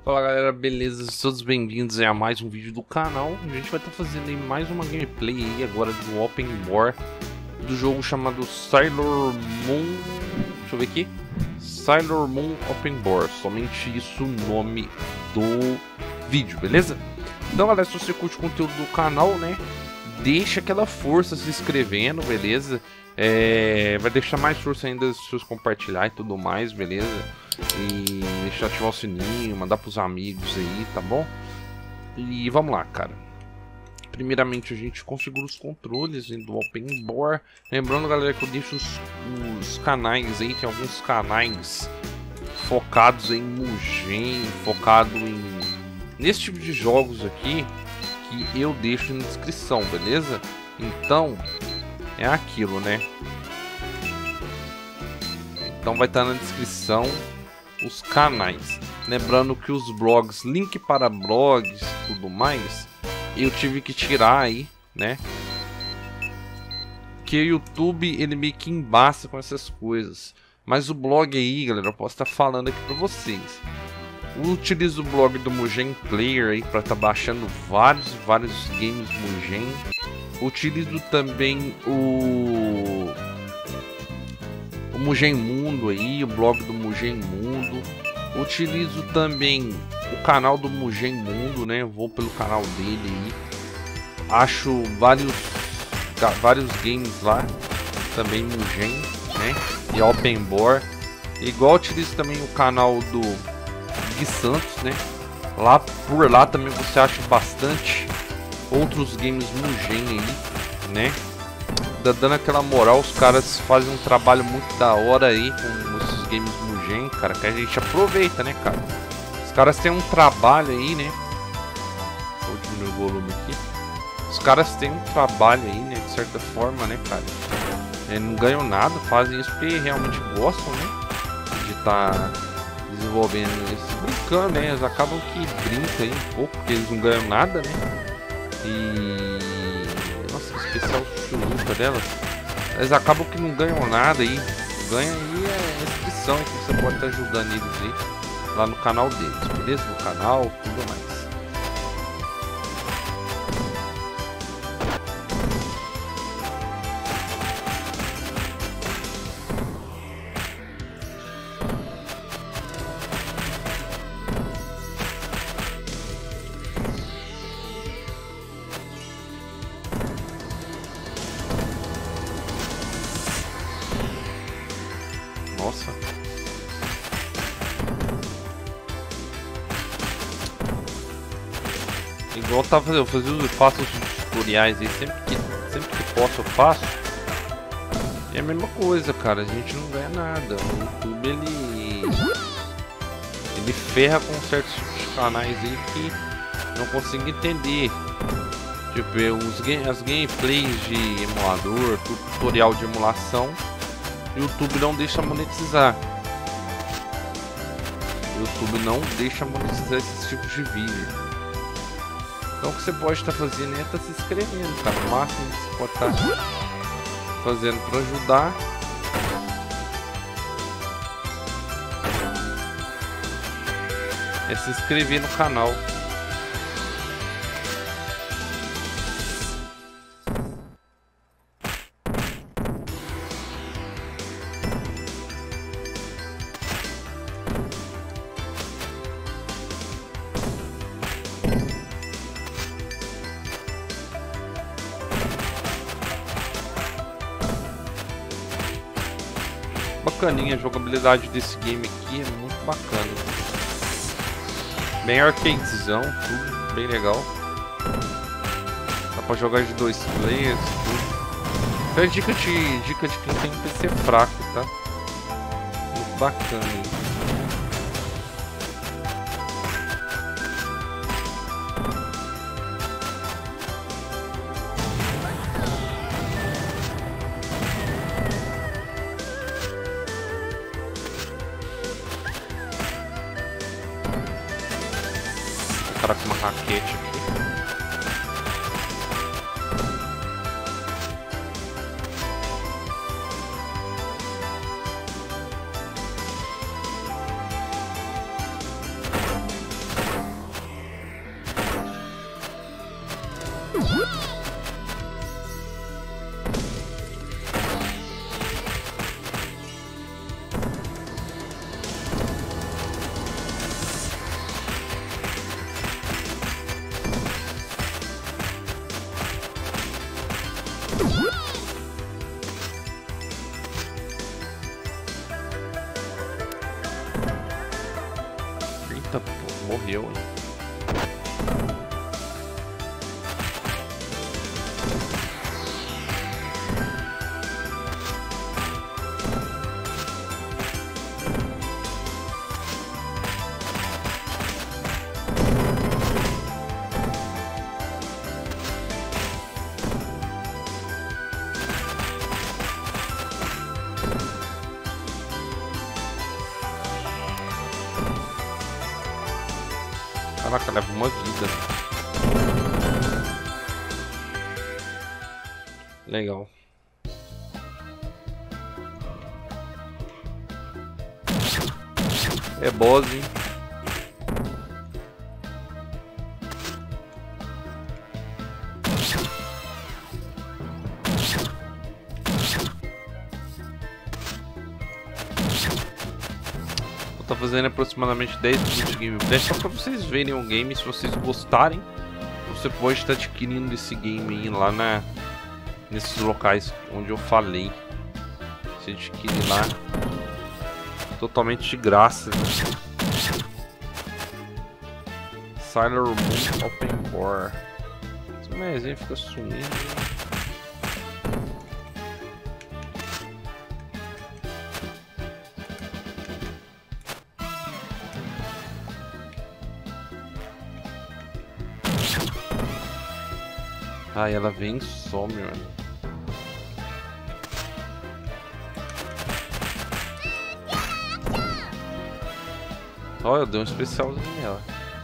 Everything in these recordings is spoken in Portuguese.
Fala galera, beleza? Todos bem-vindos a mais um vídeo do canal. A gente vai estar fazendo aí mais uma gameplay aí agora do Open War do jogo chamado Sailor Moon. Deixa eu ver aqui. Sailor Moon Open War, somente isso o nome do vídeo, beleza? Então galera, se você curte o conteúdo do canal, né, deixa aquela força se inscrevendo, beleza? Vai deixar mais força ainda se vocês compartilhar e tudo mais, beleza? E deixar ativar o sininho, mandar pros amigos aí, tá bom? E vamos lá, cara. Primeiramente a gente configura os controles do Open War. Lembrando, galera, que eu deixo os canais aí, tem alguns canais focados em Mugen, focado nesse tipo de jogos aqui, que eu deixo na descrição, beleza? Então, é aquilo, né? Então vai estar na descrição os canais. Lembrando que os blogs, link para blogs e tudo mais, eu tive que tirar aí, né? Que o YouTube, ele meio que embaça com essas coisas. Mas o blog aí, galera, eu posso estar falando aqui para vocês. Eu utilizo o blog do Mugen Player aí para estar baixando vários games Mugen. Utilizo também o Mugen Mundo aí, o blog do Mugen Mundo. Utilizo também o canal do Mugen Mundo, né? Eu vou pelo canal dele aí. Acho vários games lá, também Mugen, né? E Open War. Igual utilizo também o canal do Gui Santos, né? Por lá também você acha bastante outros games Mugen aí, né? Dando aquela moral, os caras fazem um trabalho muito da hora aí com esses games Mugen, cara, que a gente aproveita, né, cara? Os caras têm um trabalho aí, né? Vou diminuir o volume aqui. Os caras têm um trabalho aí, né, de certa forma, né, cara? Não ganham nada, fazem isso porque realmente gostam, né? De estar desenvolvendo isso, brincando, né? Eles acabam que brincam aí um pouco, porque eles não ganham nada, né? Especial churuca delas, eles acabam que não ganham nada aí, ganha aí a inscrição que você pode estar ajudando eles aí lá no canal deles, beleza? No canal, tudo mais. Nossa. Igual eu faço os tutoriais aí, sempre que posso eu faço. E é a mesma coisa, cara, a gente não ganha nada. O YouTube ele ferra com certos canais aí que não consigo entender. Tipo, as gameplays de emulador, tutorial de emulação, o YouTube não deixa monetizar. O YouTube não deixa monetizar esses tipos de vídeo. Então o que você pode estar fazendo é estar se inscrevendo, cara. O máximo que você pode estar fazendo para ajudar é se inscrever no canal. Bacaninha, a jogabilidade desse game aqui é muito bacana. Bem arcadezão, tudo bem legal. Dá pra jogar de 2 players, tudo. É dica de quem tem PC fraco, tá? Muito bacana. Com uma raquete aqui. Eita, pô, morreu, hein? Caraca, leva uma vida. Legal. É boss, hein? Tá fazendo aproximadamente 10 minutos de gameplay, só pra vocês verem o game. Se vocês gostarem, você pode estar adquirindo esse game aí lá nesses locais onde eu falei. Você adquire lá totalmente de graça, né? Sailor Moon Open Bar. Esse mesinho fica sumindo. Ah, ela vem e some, mano. Ó, eu dei um especialzinho nela.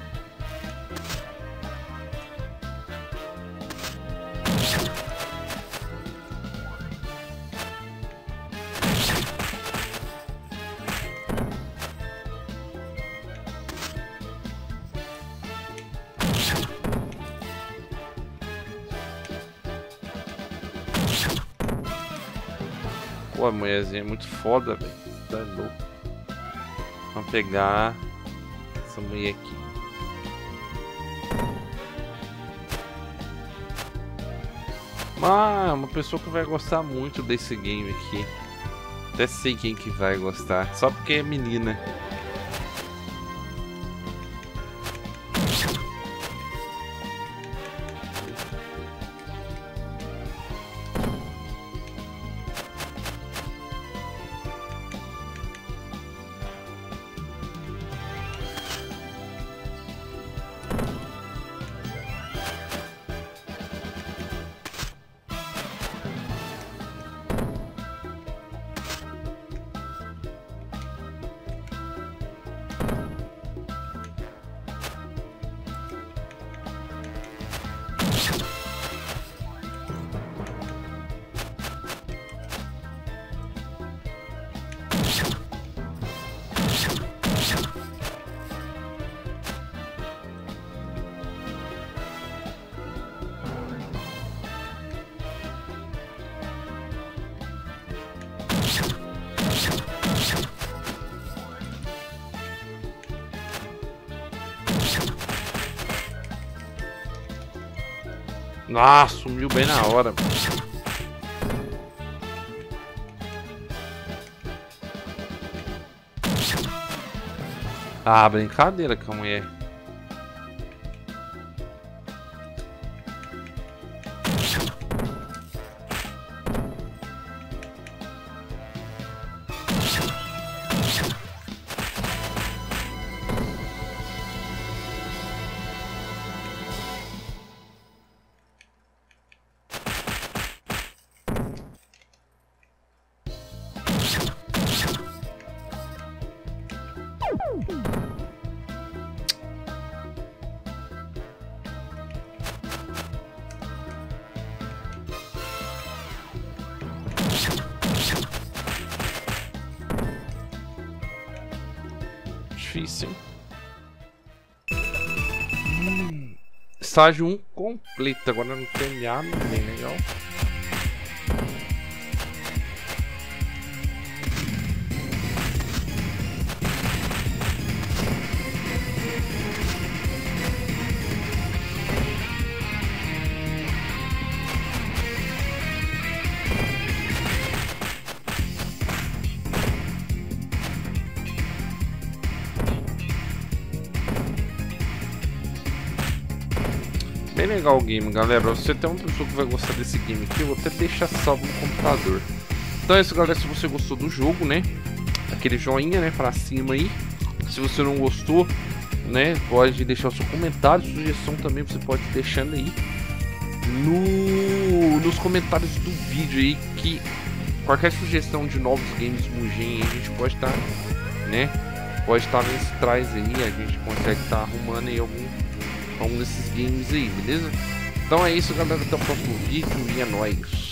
Pô, a mulherzinha é muito foda, velho. Tá louco. Vamos pegar essa mulher aqui. Ah, uma pessoa que vai gostar muito desse game aqui. Até sei quem que vai gostar. Só porque é menina. Ah, sumiu bem na hora. Ah, brincadeira com a mulher. Difícil, hein? estágio 1 completo. Agora no TMA, bem legal. Bem legal o game, galera. Você tem uma pessoa que vai gostar desse game aqui, eu vou até deixar salvo no computador. Então é isso, galera. Se você gostou do jogo, né, aquele joinha, né, pra cima aí. Se você não gostou, né, pode deixar o seu comentário, sugestão também você pode ir deixando aí nos comentários do vídeo aí, que qualquer sugestão de novos games Mugen aí a gente pode estar, né, pode estar nesse trás aí, a gente consegue estar arrumando aí algum desses games aí, beleza? Então é isso, galera, até o próximo vídeo e é nóis!